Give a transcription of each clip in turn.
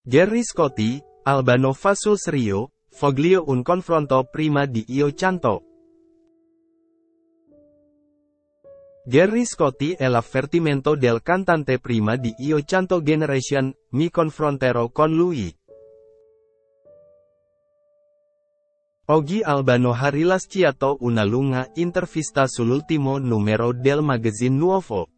Gerry Scotti, Albano fa sul serio, foglio un confronto prima di io canto. Gerry Scotti è l'avvertimento del cantante prima di io canto Generation, mi confronterò con lui. Oggi Albano ha rilasciato una lunga intervista sull'ultimo numero del magazine Nuovo.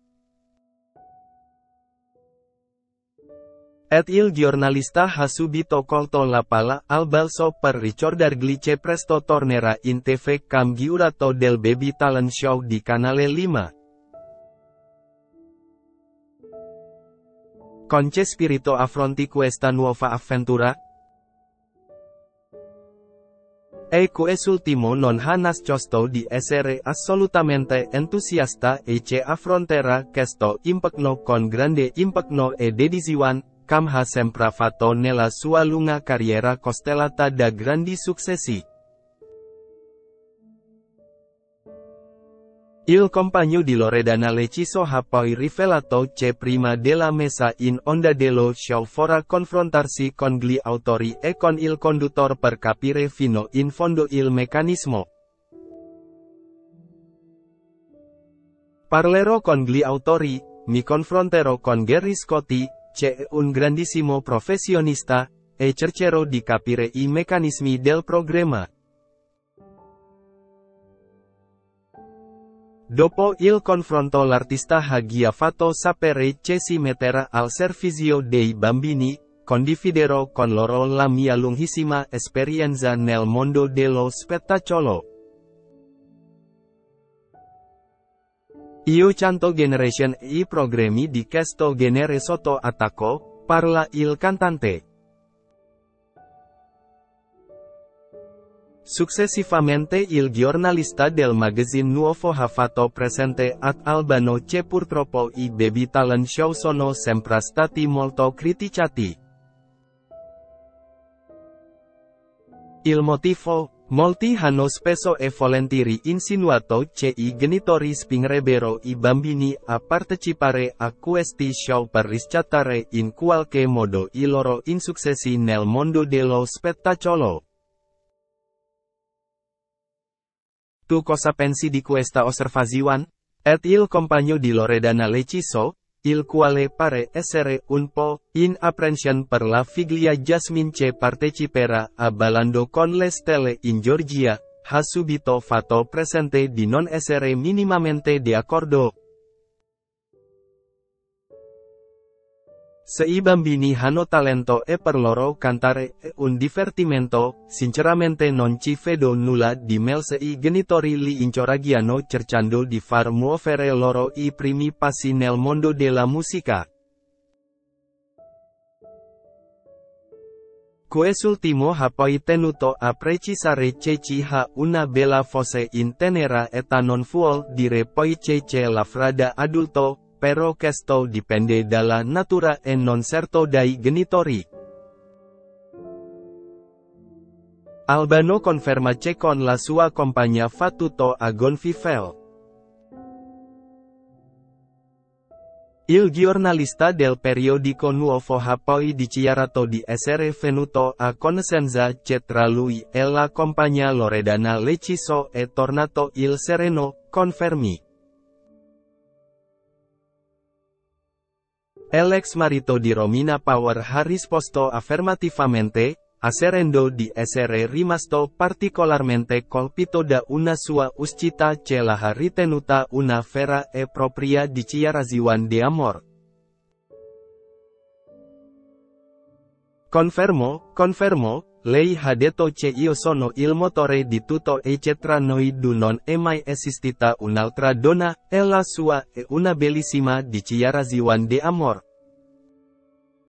Il giornalista ha subito colto la palla al balzo per ricordargli che presto tornerà in TV come giurato del Baby Talent Show di Canale 5. Con che spirito affronti questa nuova avventura? Quest'ultimo non ha nascosto di essere assolutamente entusiasta e che affronterà questo impegno con grande impegno e dedizione, come ha sempre fatto nella sua lunga carriera costellata da grandi successi. Il compagno di Loredana Leciso ha poi rivelato che prima della messa in onda dello show vorrà confrontarsi con gli autori e con il conduttore per capire fino in fondo il meccanismo. Parlerò con gli autori, mi confronterò con Gerry Scotti, che è un grandissimo professionista, e cercherò di capire i meccanismi del programma. Dopo il confronto l'artista ha fatto sapere che si metterà al servizio dei bambini, condividerò con loro la mia lunghissima esperienza nel mondo dello spettacolo. Io canto Generation e i programmi di questo genere sotto attacco, parla il cantante. Successivamente il giornalista del magazine Nuovo ha fatto presente ad Albano che purtroppo i Baby Talent Show sono sempre stati molto criticati. Il motivo? Molti hanno spesso e volentieri insinuato che i genitori spingerebbero i bambini a partecipare a questi show per riscattare in qualche modo i loro insuccessi nel mondo dello spettacolo. Tu cosa pensi di questa osservazione? Il compagno di Loredana Leciso, il quale pare essere un po' in apprensione per la figlia Jasmine che parteciperà a Ballando con le Stelle in Georgia, ha subito fatto presente di non essere minimamente d'accordo. Se i bambini hanno talento e per loro cantare è un divertimento, sinceramente non ci vedo nulla di male se i genitori li incoraggiano cercando di far muovere loro i primi passi nel mondo della musica. Quest'ultimo ha poi tenuto a precisare che ci ha una bella voce in tenera età non vuol dire poi che c'è la frada adulto. Però questo dipende dalla natura e non certo dai genitori. Albano conferma che con la sua compagna fa tutto a gonfie. Il giornalista del periodico Nuovo ha poi dichiarato di essere venuto a conoscenza che tra lui e la compagna Loredana Leciso è tornato il sereno, confermi. L'ex marito di Romina Power ha risposto affermativamente, asserendo di essere rimasto particolarmente colpito da una sua uscita che l'ha ritenuta una vera e propria dichiarazione di amor. Confermo, lei ha detto che io sono il motore di tutto e che tra noi due non è mai esistita un'altra donna, e la sua è una bellissima dichiarazione di amor.